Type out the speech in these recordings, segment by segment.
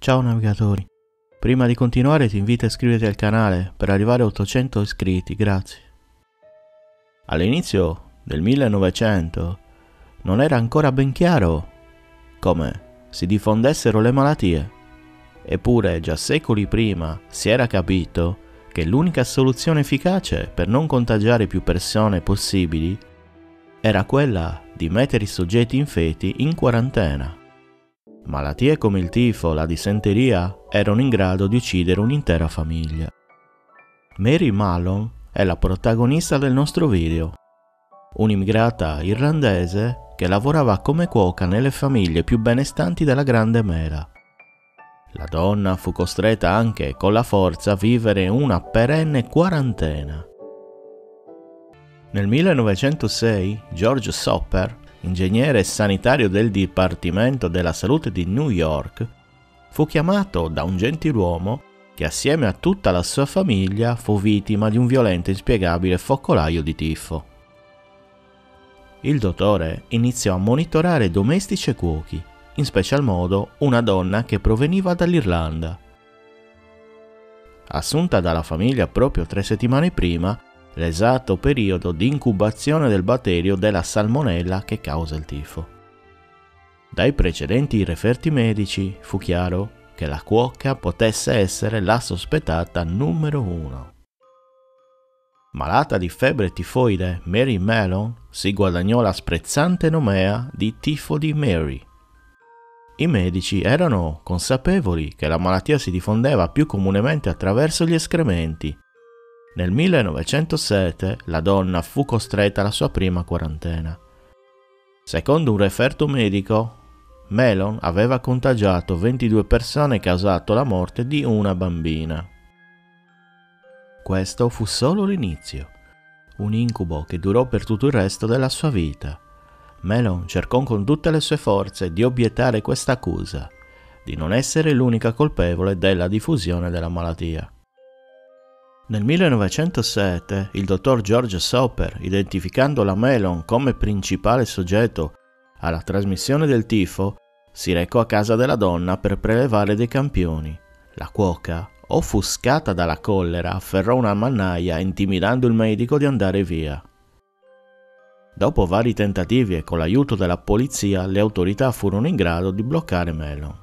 Ciao navigatori, prima di continuare ti invito a iscriverti al canale per arrivare a 800 iscritti, grazie. All'inizio del 1900 non era ancora ben chiaro come si diffondessero le malattie, eppure già secoli prima si era capito che l'unica soluzione efficace per non contagiare più persone possibili era quella di mettere i soggetti infetti in quarantena. Malattie come il tifo, la dissenteria erano in grado di uccidere un'intera famiglia. Mary Mallon è la protagonista del nostro video, un'immigrata irlandese che lavorava come cuoca nelle famiglie più benestanti della Grande Mela. La donna fu costretta anche con la forza a vivere una perenne quarantena. Nel 1906 George Soper, ingegnere sanitario del Dipartimento della Salute di New York, fu chiamato da un gentiluomo che assieme a tutta la sua famiglia fu vittima di un violento e inspiegabile focolaio di tifo. Il dottore iniziò a monitorare domestici e cuochi, in special modo una donna che proveniva dall'Irlanda. Assunta dalla famiglia proprio 3 settimane prima, l'esatto periodo di incubazione del batterio della salmonella che causa il tifo. Dai precedenti referti medici fu chiaro che la cuoca potesse essere la sospettata numero 1. Malata di febbre tifoide, Mary Mallon si guadagnò la sprezzante nomea di tifo di Mary. I medici erano consapevoli che la malattia si diffondeva più comunemente attraverso gli escrementi. Nel 1907 la donna fu costretta alla sua prima quarantena. Secondo un referto medico, Mallon aveva contagiato 22 persone e causato la morte di una bambina. Questo fu solo l'inizio, un incubo che durò per tutto il resto della sua vita. Mallon cercò con tutte le sue forze di obiettare questa accusa, di non essere l'unica colpevole della diffusione della malattia. Nel 1907 il dottor George Soper, identificando la Mallon come principale soggetto alla trasmissione del tifo, si recò a casa della donna per prelevare dei campioni. La cuoca, offuscata dalla collera, afferrò una mannaia intimidando il medico di andare via. Dopo vari tentativi e con l'aiuto della polizia, le autorità furono in grado di bloccare Mallon.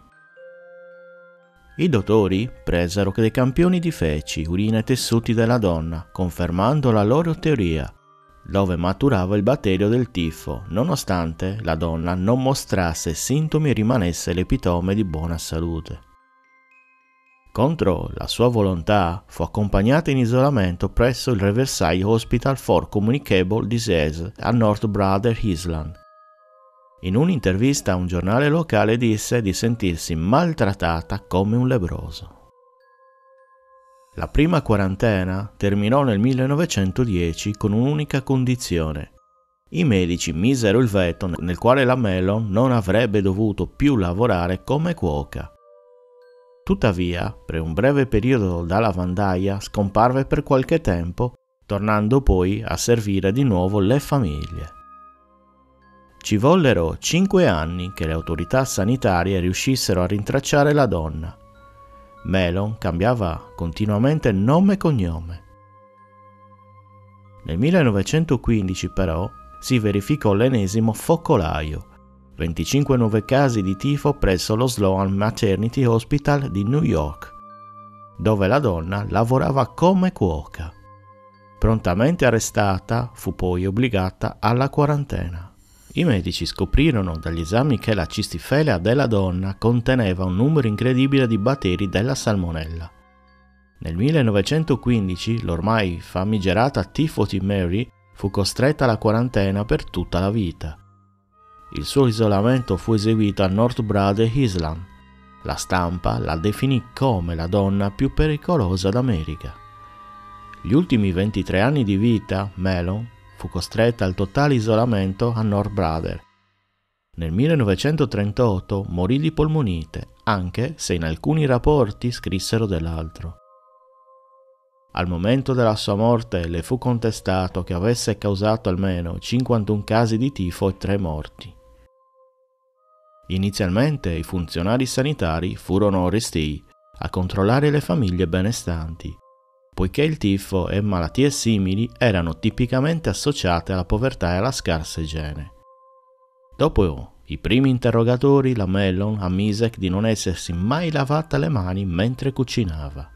I dottori presero dei campioni di feci, urina e tessuti della donna, confermando la loro teoria, dove maturava il batterio del tifo, nonostante la donna non mostrasse sintomi e rimanesse l'epitome di buona salute. Contro la sua volontà, fu accompagnata in isolamento presso il Riverside Hospital for Communicable Disease a North Brother Island. In un'intervista a un giornale locale disse di sentirsi maltrattata come un lebbroso. La prima quarantena terminò nel 1910 con un'unica condizione. I medici misero il veto nel quale la Mallon non avrebbe dovuto più lavorare come cuoca. Tuttavia, per un breve periodo da lavandaia scomparve per qualche tempo, tornando poi a servire di nuovo le famiglie. Ci vollero 5 anni che le autorità sanitarie riuscissero a rintracciare la donna. Mallon cambiava continuamente nome e cognome. Nel 1915 però si verificò l'ennesimo focolaio, 25 nuovi casi di tifo presso lo Sloan Maternity Hospital di New York, dove la donna lavorava come cuoca. Prontamente arrestata, fu poi obbligata alla quarantena. I medici scoprirono dagli esami che la cistifellea della donna conteneva un numero incredibile di batteri della salmonella. Nel 1915 l'ormai famigerata tifoti Mary fu costretta alla quarantena per tutta la vita. Il suo isolamento fu eseguito a North Brother Island. La stampa la definì come la donna più pericolosa d'America. Gli ultimi 23 anni di vita, Mallon fu costretta al totale isolamento a North Brother. Nel 1938 morì di polmonite, anche se in alcuni rapporti scrissero dell'altro. Al momento della sua morte le fu contestato che avesse causato almeno 51 casi di tifo e 3 morti. Inizialmente i funzionari sanitari furono restii a controllare le famiglie benestanti, poiché il tifo e malattie simili erano tipicamente associate alla povertà e alla scarsa igiene. Dopo i primi interrogatori, la Mellon ammise di non essersi mai lavata le mani mentre cucinava.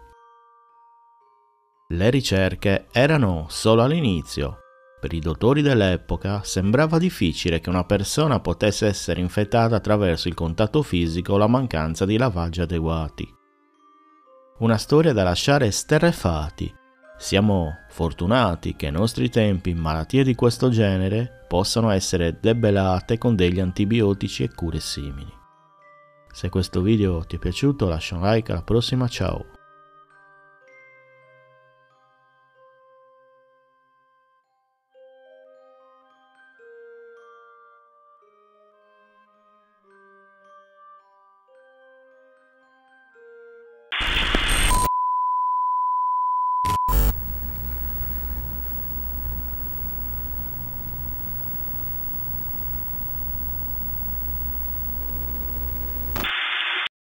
Le ricerche erano solo all'inizio. Per i dottori dell'epoca sembrava difficile che una persona potesse essere infettata attraverso il contatto fisico o la mancanza di lavaggi adeguati. Una storia da lasciare esterrefatti. Siamo fortunati che ai nostri tempi malattie di questo genere possano essere debellate con degli antibiotici e cure simili. Se questo video ti è piaciuto lascia un like, alla prossima, ciao!